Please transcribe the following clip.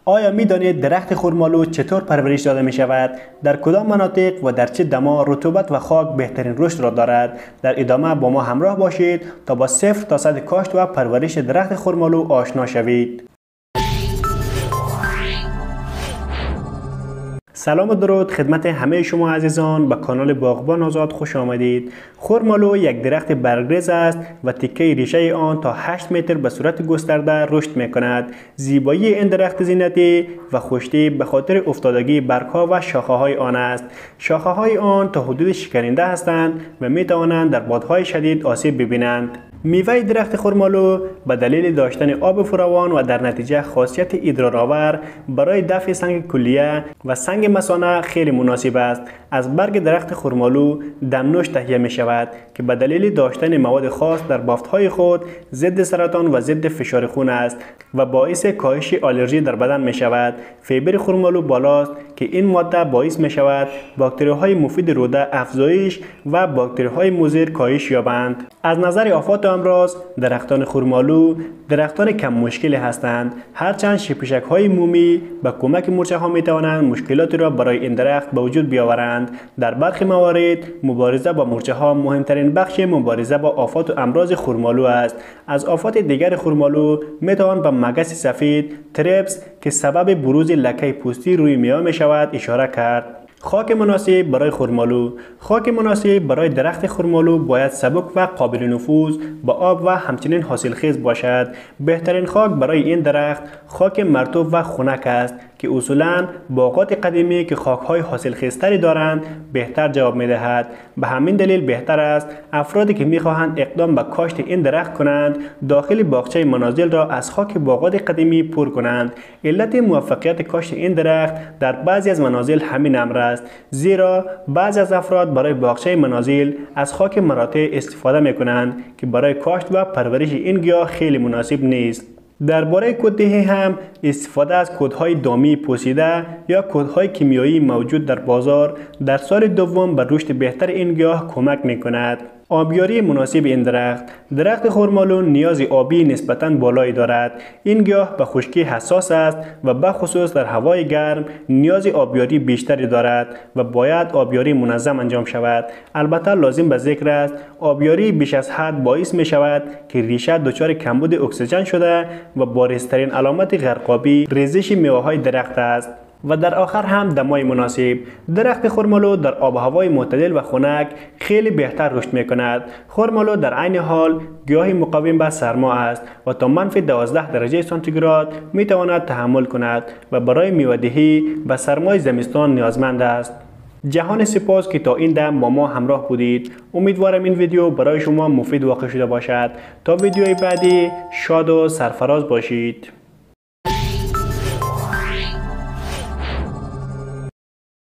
آیا می دانید درخت خرمالو چطور پرورش داده می شود؟ در کدام مناطق و در چه دما رطوبت و خاک بهترین رشد را دارد؟ در ادامه با ما همراه باشید تا با 0 تا 100 کاشت و پرورش درخت خرمالو آشنا شوید. سلام و درود خدمت همه شما عزیزان، به کانال باغبان آزاد خوش آمدید. خرمالو یک درخت برگریز است و تکه ریشه آن تا 8 متر به صورت گسترده رشد می کند. زیبایی این درخت زینتی و خوشتی به خاطر افتادگی برگ‌ها و شاخه‌های آن است. شاخه‌های آن تا حدود شکننده هستند و می توانند در بادهای شدید آسیب ببینند. میوه درخت خرمالو به دلیل داشتن آب فراوان و در نتیجه خاصیت ادرارآور برای دفع سنگ کلیه و سنگ مثانه خیلی مناسب است. از برگ درخت خرمالو دمنوش تهیه می شود که به دلیل داشتن مواد خاص در بافت‌های خود ضد سرطان و ضد فشار خون است و باعث کاهش آلرژی در بدن می شود. فیبر خرمالو بالاست که این ماده باعث می شود باکتری‌های مفید روده افزایش و باکتری‌های مضر کاهش یابند. از نظر آفات امراض درختان خرمالو درختان کم مشکلی هستند، هرچند شپشک‌های مومی به کمک مورچه‌ها می توانند مشکلاتی را برای این درخت به وجود بیاورند. در برخی موارد مبارزه با مورچه‌ها مهمترین بخش مبارزه با آفات و امراض خرمالو است. از آفات دیگر خرمالو می توان به مگس سفید تریپس که سبب بروز لکه پوستی روی میوه می شود اشاره کرد. خاک مناسب برای خرمالو. خاک مناسب برای درخت خرمالو باید سبک و قابل نفوذ با آب و همچنین حاصلخیز باشد. بهترین خاک برای این درخت خاک مرطوب و خنک است که اصولاً باغات قدیمی که خاک‌های حاصلخیزتری دارند بهتر جواب می‌دهد. به همین دلیل بهتر است افرادی که می‌خواهند اقدام به کاشت این درخت کنند داخل باغچه منازل را از خاک باغات قدیمی پر کنند. علت موفقیت کاشت این درخت در بعضی از منازل همین امر است، زیرا بعضی از افراد برای باغچه منازل از خاک مراتع استفاده می‌کنند که برای کاشت و پرورش این گیاه خیلی مناسب نیست. درباره کددهی هم استفاده از کدهای دامی پوسیده یا کدهای کیمیایی موجود در بازار در سال دوم به رشد بهتر این گیاه کمک می کند. آبیاری مناسب این درخت خرمالو نیاز آبی نسبتاً بالایی دارد. این گیاه به خشکی حساس است و به خصوص در هوای گرم نیاز آبیاری بیشتری دارد و باید آبیاری منظم انجام شود. البته لازم به ذکر است آبیاری بیش از حد باعث می شود که ریشه دچار کمبود اکسیژن شده و بارزترین علامت غرقابی ریزش میوه‌های درخت است. و در آخر هم دمای مناسب. درخت خرمالو در آب و هوای معتدل و خنک خیلی بهتر رشد می کند. خرمالو در عین حال گیاهی مقاوم به سرما است و تا منفی 12 درجه سانتیگراد می تواند تحمل کند و برای میوه‌دهی به سرمای زمستان نیازمند است. جهان سپاس که تا این دم با ما همراه بودید. امیدوارم این ویدیو برای شما مفید واقع شده باشد. تا ویدیوی بعدی شاد و سرفراز باشید.